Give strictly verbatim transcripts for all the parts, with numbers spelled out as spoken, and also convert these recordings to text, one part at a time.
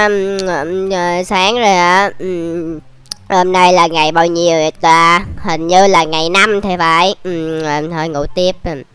uh, sáng rồi ạ. Uh, hôm nay là ngày bao nhiêu vậy ta? Hình như là ngày năm thì phải. Uh, thôi ngủ tiếp.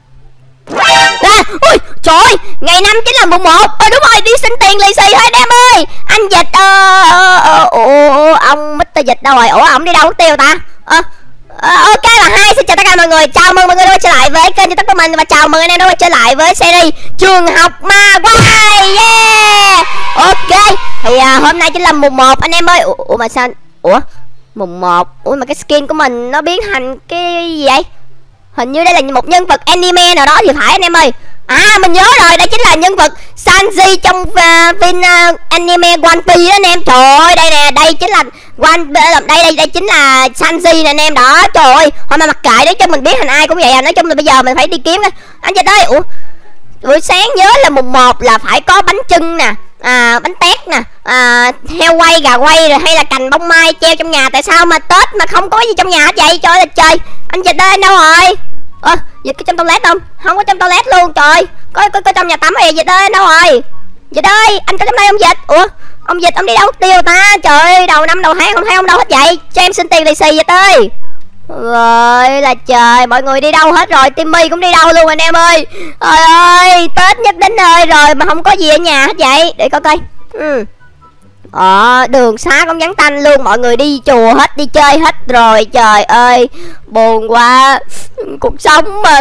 À, ui, trời ơi, ngày năm chính là mùng một. Ờ đúng rồi, đi xin tiền lì xì thôi anh em ơi. Anh Dịch ờ, ờ, ờ, ông mít tơ Dịch đâu rồi? Ủa ông đi đâu mất tiêu ta? Ờ ờ, ok là hai, xin chào tất cả mọi người. Chào mừng mọi người đã quay trở lại với kênh YouTube của mình. Và chào mừng anh em đã quay trở lại với series Trường Học Ma Quái. Yeah. Ok, thì à, hôm nay chính là mùng một anh em ơi. Ủa, ủa mà sao? Ủa mùng một, ủa mà cái skin của mình nó biến thành cái gì vậy? Hình như đây là một nhân vật anime nào đó thì phải anh em ơi. À mình nhớ rồi, đây chính là nhân vật Sanji trong uh, phim uh, anime One Piece đó anh em. Trời ơi, đây nè, đây chính là One đây đây đây chính là Sanji nè anh em đó. Trời ơi, hồi mà mặc kệ đấy, cho mình biết thành ai cũng vậy à. Nói chung là bây giờ mình phải đi kiếm. Anh Dịch ơi, ủa buổi sáng nhớ là mùng một là phải có bánh chưng nè, à, bánh tét nè, à, heo quay, gà quay rồi hay là cành bông mai treo trong nhà. Tại sao mà Tết mà không có gì trong nhà hết vậy? Trời ơi trời, anh Dịch ơi anh đâu rồi? Ơ, à, Dịch có trong toilet không? Không có trong toilet luôn trời. Có có, có trong nhà tắm rồi. Dịch ơi anh đâu rồi? Dịch ơi, anh có trong đây không Dịch? Ủa, ông Dịch ông đi đâu tiêu ta? Trời ơi, đầu năm đầu tháng không thấy ông đâu hết vậy. Cho em xin tiền lì xì Dịch ơi. Rồi là trời, mọi người đi đâu hết rồi? Timmy cũng đi đâu luôn anh em ơi. Trời ơi, Tết nhất đến nơi rồi mà không có gì ở nhà hết vậy. Để coi coi. Ừ. Ờ, đường xá cũng vắng tanh luôn. Mọi người đi chùa hết, đi chơi hết rồi. Trời ơi, buồn quá. Cuộc sống mà.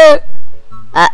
À.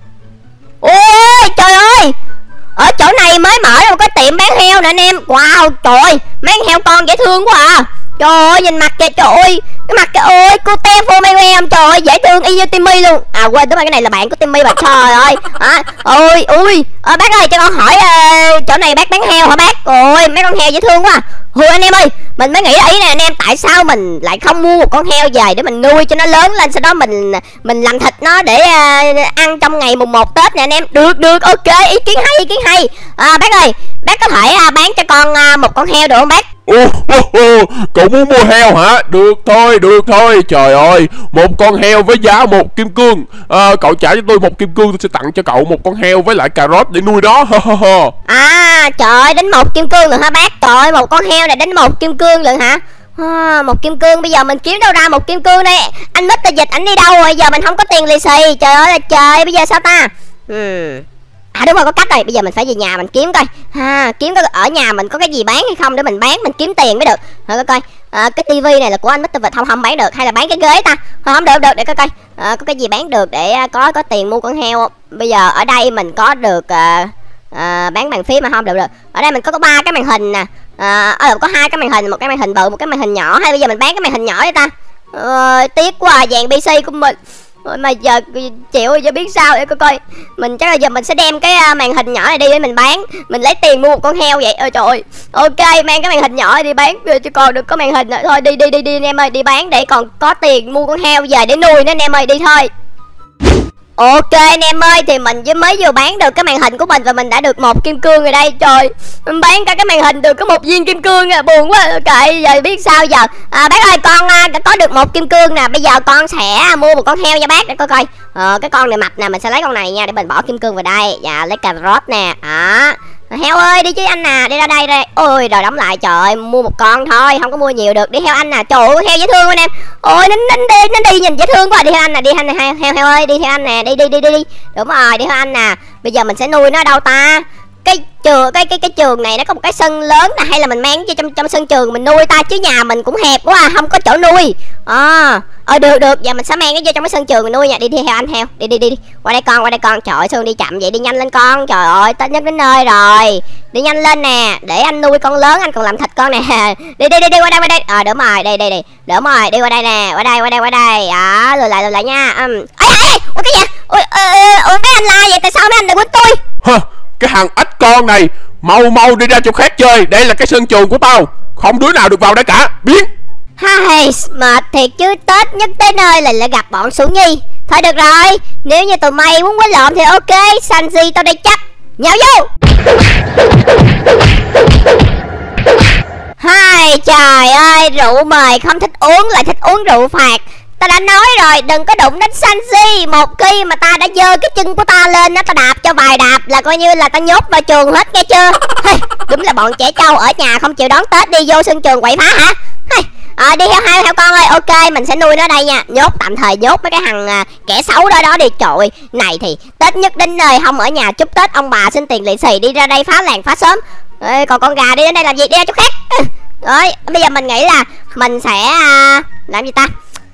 Ôi trời ơi, ở chỗ này mới mở một cái tiệm bán heo nè anh em. Wow, trời ơi, mấy con heo con dễ thương quá à. Trời ơi, nhìn mặt kìa, trời ơi. Cái mặt kìa, ơi, cô te phô mê em. Trời ơi, dễ thương y như Timmy luôn. À quên, đúng rồi, cái này là bạn của Timmy bà. Trời ơi. À, ôi, ui à, bác ơi, cho con hỏi uh, chỗ này bác bán heo hả bác? Ôi, mấy con heo dễ thương quá. Hùi anh em ơi, mình mới nghĩ ý nè anh em. Tại sao mình lại không mua một con heo về để mình nuôi cho nó lớn lên, sau đó mình mình làm thịt nó để uh, ăn trong ngày mùng một Tết nè anh em. Được, được, ok, ý kiến hay, ý kiến hay. À, bác ơi, bác có thể uh, bán cho con uh, một con heo được không bác? Ô, ô, ô, cậu muốn mua heo hả? Được thôi, được thôi. Trời ơi, một con heo với giá một kim cương. à, Cậu trả cho tôi một kim cương, tôi sẽ tặng cho cậu một con heo với lại cà rốt để nuôi đó. À trời ơi, đến một kim cương rồi hả bác? Trời ơi, một con heo này đến một kim cương rồi hả? À, một kim cương, bây giờ mình kiếm đâu ra một kim cương đây? Anh mít tơ Dịch anh đi đâu rồi? Giờ mình không có tiền lì xì. Trời ơi là trời, bây giờ sao ta? Hmm. À đúng rồi, có cách rồi, bây giờ mình phải về nhà mình kiếm coi ha, kiếm coi ở nhà mình có cái gì bán hay không để mình bán, mình kiếm tiền mới được. Thôi coi coi, à, cái tivi này là của anh mít tơ Vịt, không không bán được, hay là bán cái ghế ta? Thôi không được, được, để coi coi, à, có cái gì bán được để có có tiền mua con heo. Bây giờ ở đây mình có được à, à, bán bàn phím mà không được được. Ở đây mình có có ba cái màn hình nè, à, ở có hai cái màn hình, một cái màn hình bự, một cái màn hình nhỏ. Hay bây giờ mình bán cái màn hình nhỏ đi ta? À, tiếc quá à, dàn pê xê của mình. Rồi mà giờ chịu giờ biết sao để coi coi. Mình chắc là giờ mình sẽ đem cái màn hình nhỏ này đi để mình bán, mình lấy tiền mua một con heo vậy. Ôi trời ơi. Ok, mang cái màn hình nhỏ đi bán chứ còn được có màn hình. Thôi đi đi đi đi anh em ơi, đi bán để còn có tiền mua con heo về để nuôi nữa anh em ơi, đi thôi. Ok anh em ơi, thì mình với mới vừa bán được cái màn hình của mình và mình đã được một kim cương rồi đây. Trời, mình bán cả cái màn hình được có một viên kim cương à, buồn quá. Ok, giờ biết sao giờ. À, bác ơi, con à, có được một kim cương nè, bây giờ con sẽ mua một con heo cho bác để coi coi. Ờ, cái con này mập nè, mình sẽ lấy con này nha để mình bỏ kim cương vào đây. Dạ, lấy cà rốt nè. Đó. Heo ơi đi chứ anh nè, đi ra đây đây. Ôi rồi đóng lại, trời ơi, mua một con thôi, không có mua nhiều được. Đi theo anh nè, trời ơi heo dễ thương anh em. Ôi nó nó đi nó đi nhìn dễ thương quá. Đi theo anh nè, đi theo anh nè, heo heo ơi, đi theo anh nè, đi đi đi đi đi. Đúng rồi, đi theo anh nè. Bây giờ mình sẽ nuôi nó đâu ta? Cái trường cái cái cái trường này nó có một cái sân lớn nè, hay là mình mang cho trong trong sân trường mình nuôi ta, chứ nhà mình cũng hẹp quá à, không có chỗ nuôi. À, ờ được được, giờ mình sẽ mang nó vô trong cái sân trường mình nuôi nha. Đi đi theo anh heo, đi đi đi đi. Qua đây con, qua đây con. Trời ơi Sương đi chậm vậy, đi nhanh lên con. Trời ơi, Tết nhất đến nơi rồi. Đi nhanh lên nè, để anh nuôi con lớn, anh còn làm thịt con nè. Đi đi đi đi qua đây qua đây. Ờ à, đúng rồi, đây đây đây. Đúng rồi, đi qua đây nè, qua đây qua đây qua đây. Đó, lùi lại lùi lại nha. Um. Ê ê, ủa cái gì? Ôi ôi mấy anh la vậy, tại sao mấy anh đừng quýnh tôi? Hả? Cái thằng ếch con này, mau mau đi ra chỗ khác chơi, đây là cái sân trường của tao, không đứa nào được vào đây cả, biến. Hai, mệt thiệt chứ, Tết nhất tới nơi là lại gặp bọn Sủ Nhi. Thôi được rồi, nếu như tụi mày muốn quấy lộn thì ok, Sanji tao đây chắc. Nhào vô. Hai, trời ơi, rượu mời không thích uống lại thích uống rượu phạt. Ta đã nói rồi, đừng có đụng đến Sanji. Một khi mà ta đã giơ cái chân của ta lên nó, ta đạp cho vài đạp là coi như là ta nhốt vào trường hết, nghe chưa? Hey, đúng là bọn trẻ trâu ở nhà không chịu đón Tết, đi vô sân trường quậy phá hả? Hey, à, đi theo hai theo con ơi. Ok, mình sẽ nuôi nó đây nha. Nhốt tạm thời, nhốt mấy cái thằng à, kẻ xấu đó đó đi. Trời này thì Tết nhất đến nơi không ở nhà chúc Tết ông bà xin tiền lì xì, đi ra đây phá làng phá xóm. Ê, còn con gà đi đến đây làm gì? Đi ra chỗ khác. Rồi bây giờ mình nghĩ là mình sẽ à, làm gì ta?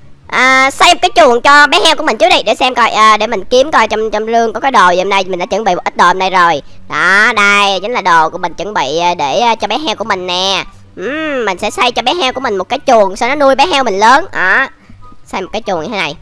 À, xây cái chuồng cho bé heo của mình trước đi, để xem coi à, để mình kiếm coi trong trong lương có cái đồ gì hôm nay. Mình đã chuẩn bị một ít đồ hôm nay rồi đó, đây chính là đồ của mình chuẩn bị để cho bé heo của mình nè. uhm, mình sẽ xây cho bé heo của mình một cái chuồng, sau nó nuôi bé heo mình lớn đó. Xây một cái chuồng như thế này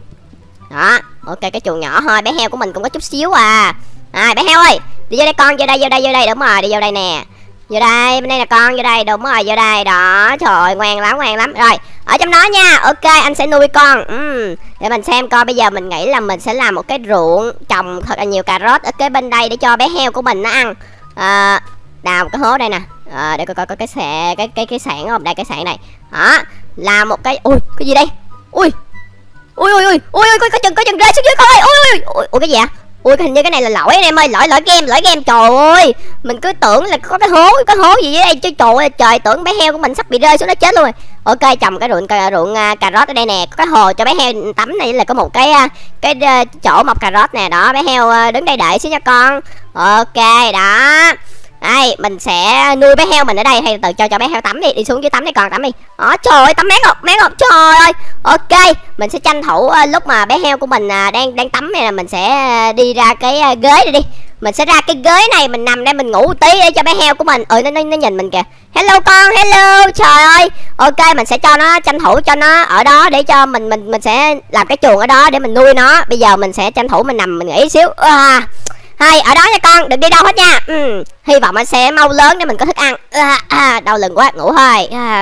đó. Ok, cái chuồng nhỏ thôi, bé heo của mình cũng có chút xíu à. À, bé heo ơi, đi vô đây con, vô đây, vô đây, vô đây, đúng rồi, đi vô đây nè. Vô đây, bên đây là con, vô đây, đúng rồi, vô đây, đó, trời ơi, ngoan lắm, ngoan lắm. Rồi, ở trong đó nha, ok, anh sẽ nuôi con. uhm, Để mình xem coi, bây giờ mình nghĩ là mình sẽ làm một cái ruộng trồng thật là nhiều cà rốt ở kế bên đây để cho bé heo của mình nó ăn. à, Đào một cái hố đây nè, à, để coi coi có cái xẻ, cái cái cái sạn không, đây cái sạn này. Đó, làm một cái, ui, cái gì đây? Ui, ui, ui, ui, ui, ui, có chừng, có chừng rơi xuống dưới con ơi, ui, ui, ui, cái gì ạ? Ui, hình như cái này là lỗi anh em ơi, lỗi lỗi game, lỗi game. Trời ơi, mình cứ tưởng là có cái hố, cái hố gì dưới đây chứ. Trời ơi, trời, tưởng bé heo của mình sắp bị rơi xuống nó chết luôn rồi. Ok, trồng cái ruộng cà, ruộng uh, cà rốt ở đây nè, có cái hồ cho bé heo tắm này, là có một cái uh, cái uh, chỗ mọc cà rốt nè, đó, bé heo uh, đứng đây đợi xíu nha con. Ok, đó. Đây, mình sẽ nuôi bé heo mình ở đây, hay từ cho cho bé heo tắm đi, đi xuống dưới tắm đi con, tắm đi. Đó, trời ơi, tắm mát không, mát không, trời ơi. Ok, mình sẽ tranh thủ uh, lúc mà bé heo của mình uh, đang đang tắm này là mình sẽ uh, đi ra cái uh, ghế này đi. Mình sẽ ra cái ghế này, mình nằm đây mình ngủ một tí để cho bé heo của mình. Ừ, nó, nó, nó nhìn mình kìa. Hello con, hello, trời ơi. Ok, mình sẽ cho nó, tranh thủ cho nó ở đó để cho mình mình mình sẽ làm cái chuồng ở đó để mình nuôi nó. Bây giờ mình sẽ tranh thủ mình nằm mình nghỉ xíu. À, hay ở đó nha con, đừng đi đâu hết nha. ừ, Hy vọng anh sẽ mau lớn để mình có thức ăn. à, à, Đau lưng quá, ngủ thôi. à.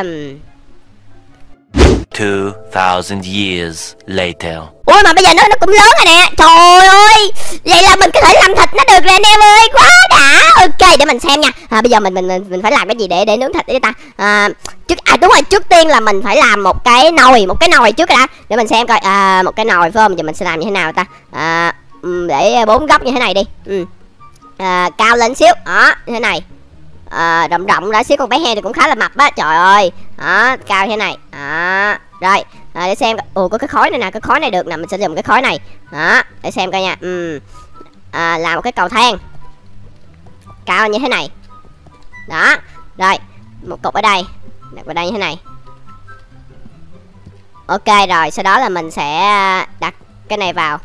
Two thousand years later. Ui, mà bây giờ nó nó cũng lớn rồi nè. Trời ơi, vậy là mình có thể làm thịt nó được rồi anh em ơi, quá đã. Ok, để mình xem nha. à, Bây giờ mình mình mình mình phải làm cái gì để để nướng thịt đi ta. à, trước à đúng rồi, trước tiên là mình phải làm một cái nồi, một cái nồi trước đã, để mình xem coi. à, Một cái nồi phải không? Giờ mình sẽ làm như thế nào ta. à, Để bốn góc như thế này đi. ừ. à, Cao lên xíu, đó, như thế này. à, Rộng rộng ra xíu, con bé heo thì cũng khá là mập á. Trời ơi, đó, cao như thế này. Đó, rồi, à, để xem. Ồ, có cái khói này nè, cái khói này được nè, mình sẽ dùng cái khói này. Đó, để xem coi nha. ừ. à, Làm một cái cầu thang cao như thế này. Đó, rồi, một cục ở đây, đặt vào đây như thế này. Ok, rồi, sau đó là mình sẽ đặt cái này vào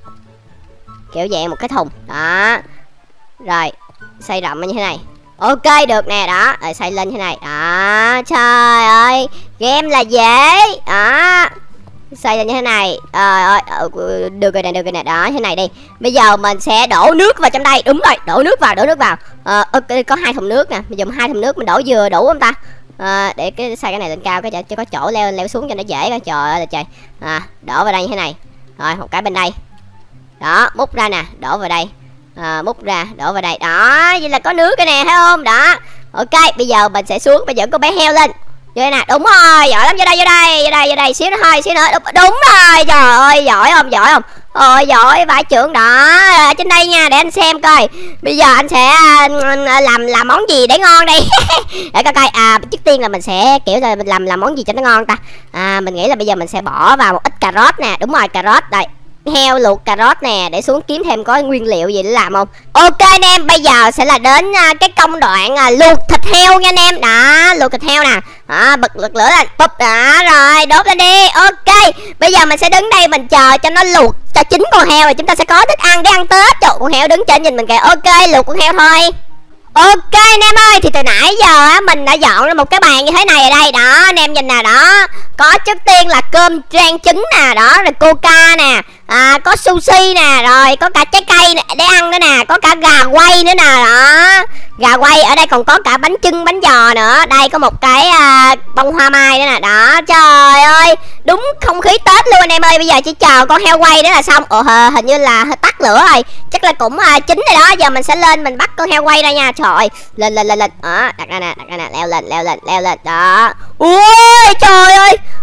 kiểu dạng một cái thùng. Đó, rồi, xây rộng như thế này. Ok, được nè, đó, rồi xây lên như thế này. Đó, trời ơi, game là dễ. Đó, xây lên như thế này. Trời ơi, được rồi nè, được rồi nè, đó, thế này đi. Bây giờ mình sẽ đổ nước vào trong đây. Đúng rồi, đổ nước vào, đổ nước vào. à, okay, có hai thùng nước nè, mình dùng hai thùng nước, mình đổ vừa đủ không ta? à, Để cái xây cái này lên cao cái cho có chỗ leo leo xuống cho nó dễ coi. Trời ơi là trời. à, Đổ vào đây như thế này. Rồi, một cái bên đây. Đó, múc ra nè, đổ vào đây. à, Múc ra, đổ vào đây. Đó, vậy là có nước cái nè, thấy không? Đó, ok, bây giờ mình sẽ xuống, bây giờ có bé heo lên. Vô đây nè, đúng rồi, giỏi lắm, vô đây, vô đây, vô đây, vô đây, xíu nữa thôi, xíu nữa, đúng, đúng rồi, trời ơi, giỏi không, giỏi không? Ôi, giỏi, vải trưởng đó, ở trên đây nha, để anh xem coi. Bây giờ anh sẽ làm làm món gì để ngon đây. Để coi coi, à, trước tiên là mình sẽ kiểu là mình làm làm món gì cho nó ngon ta. À, mình nghĩ là bây giờ mình sẽ bỏ vào một ít cà rốt nè, đúng rồi, cà rốt, đây. Heo luộc cà rốt nè, để xuống kiếm thêm có nguyên liệu gì để làm không. Ok anh em, bây giờ sẽ là đến uh, cái công đoạn uh, luộc thịt heo nha anh em. Đó, luộc thịt heo nè. Đó, bật lửa lên, bụp, đó, rồi, đốt lên đi. Ok, bây giờ mình sẽ đứng đây mình chờ cho nó luộc cho chín con heo, rồi chúng ta sẽ có thức ăn để ăn Tết. Trời, con heo đứng trên nhìn mình kìa. Ok, luộc con heo thôi. Ok anh em ơi, thì từ nãy giờ á mình đã dọn ra một cái bàn như thế này ở đây. Đó, anh em nhìn nè, đó. Có trước tiên là cơm rang trứng nè, đó, rồi coca nè, à, có sushi nè, rồi có cả trái cây nè, để ăn nữa nè, có cả gà quay nữa nè, đó. Gà quay, ở đây còn có cả bánh chưng, bánh giò nữa. Đây có một cái à, bông hoa mai nữa nè. Đó, trời ơi, đúng không khí Tết luôn anh em ơi. Bây giờ chỉ chờ con heo quay nữa là xong. Ồ, hình như là tắt lửa rồi, chắc là cũng à, chín rồi đó. Giờ mình sẽ lên mình bắt con heo quay ra nha. Trời ơi, lên lên lên lên. Đó, đặt ra nè, đặt ra nè, leo lên, leo lên, leo lên. Đó. Ui, trời ơi,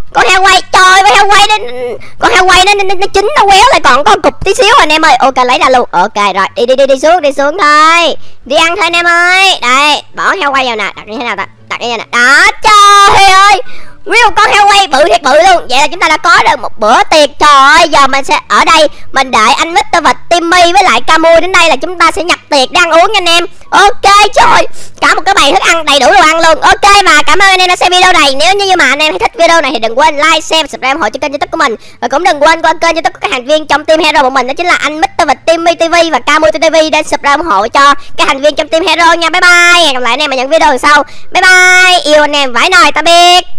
Con heo quay, trời ơi, heo quay nó, con heo quay nó, nó, nó chín nó quéo lại còn có cục tí xíu anh em ơi. Ok, lấy ra luôn. Ok rồi, đi đi đi đi xuống, đi xuống thôi. Đi ăn thôi anh em ơi. Đây, bỏ heo quay vào nè, đặt như thế nào ta? Đặt như thế nào? Đó, trời ơi. Nguyên một con heo quay bự thiệt bự luôn. Vậy là chúng ta đã có được một bữa tiệc. Trời ơi, giờ mình sẽ ở đây mình đợi anh mít tơ Vịt, Timmy với lại Camu đến đây là chúng ta sẽ nhập tiệc để ăn uống nha anh em. Ok, trời, cả một cái bầy thức ăn đầy đủ đồ ăn luôn. Ok, và cảm ơn anh em đã xem video này. Nếu như mà anh em thích video này thì đừng quên like, share, subscribe, ủng hộ cho kênh YouTube của mình. Và cũng đừng quên qua kênh YouTube của các thành viên trong team hero của mình, đó chính là anh mít tơ Vịt, Timmy ti vi và Camu ti vi, để subscribe ủng hộ cho các thành viên trong team hero nha. Bye bye. Hẹn gặp lại anh em ở những video lần sau. Bye bye. Yêu anh em vãi nồi, tạm biệt.